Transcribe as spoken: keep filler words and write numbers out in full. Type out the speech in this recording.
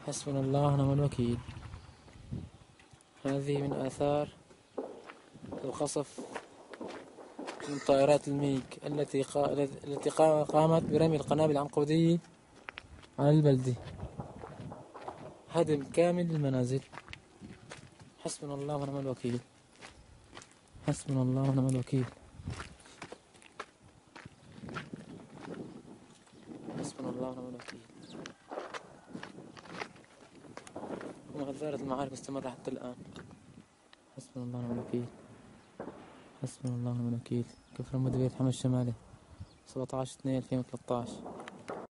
حسبنا الله ونعم الوكيل. هذه من آثار القصف من طائرات الميج التي قا... التي قا- قامت برمي القنابل العنقودية على البلدة، هدم كامل للمنازل. حسبنا الله ونعم الوكيل. حسبنا الله ونعم الوكيل. حسبنا الله ونعم الوكيل. وما زالت المعارك مستمرة حتى الآن. حسبنا الله ونعم الوكيل. حسبنا الله ونعم الوكيل. كفر المديرية حمى الشمالي سبعة عشر اثنين ألفين وثلاثة عشر.